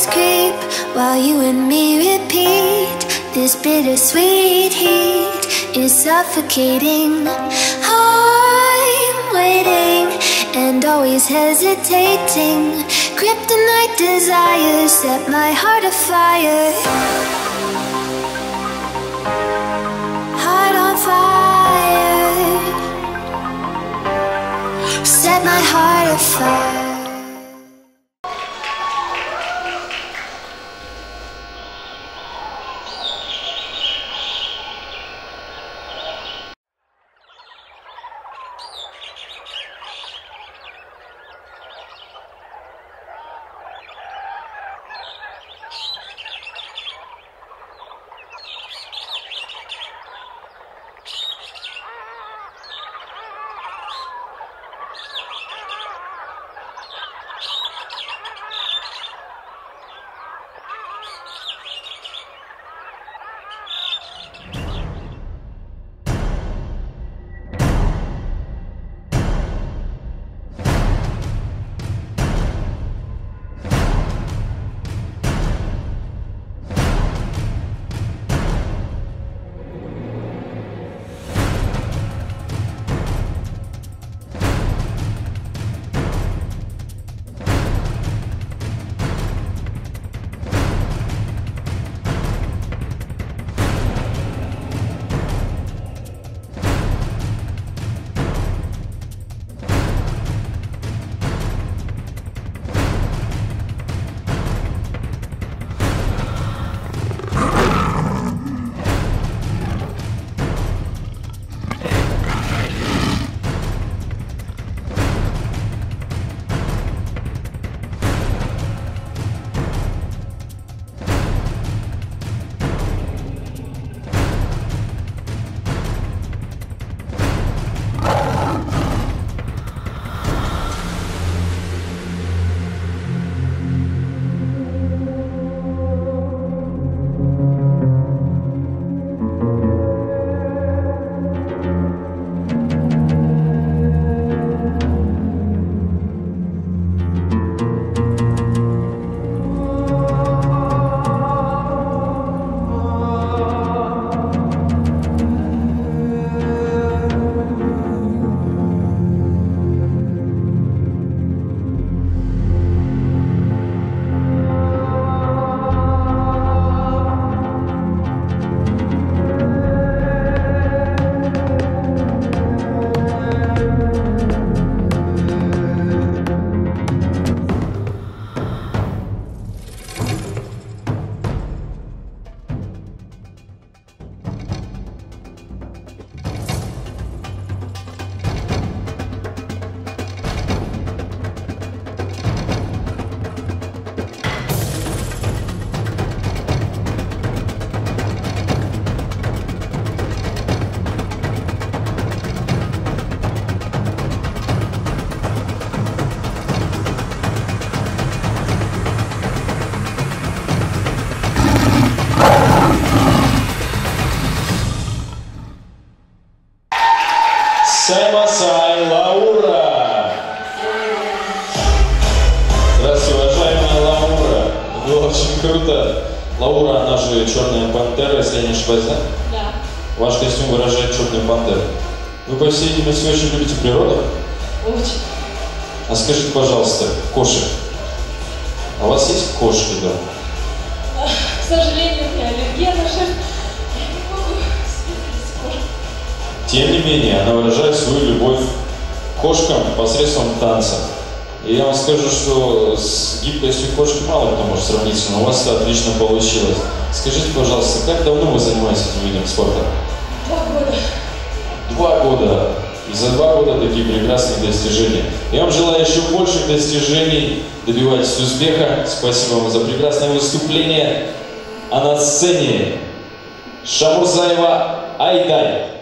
creep while you and me repeat. This bittersweet heat is suffocating. I'm waiting and always hesitating. Kryptonite desires set my heart afire. Heart on fire. Set my heart afire. Саймасай Лаура. Здравствуйте, уважаемая Лаура. Было очень круто. Лаура, она же черная пантера, если я не ошибаюсь, да? Да. Ваш костюм выражает черную пантеру. Вы, по всей видимости, очень любите природу? Очень. А скажите, пожалуйста, кошек. А у вас есть кошки дома? К сожалению, у меня аллергия на шерсть. Я не могу с кошкой. Тем не менее, она выражает свою любовь к кошкам посредством танца. И я вам скажу, что с гибкостью кошки мало кто может сравниться, но у вас это отлично получилось. Скажите, пожалуйста, как давно вы занимаетесь этим видом спорта? 2 года. 2 года. И за 2 года такие прекрасные достижения. Я вам желаю еще больших достижений. Добивайтесь успеха. Спасибо вам за прекрасное выступление. А на сцене Шамурзаева Айдай.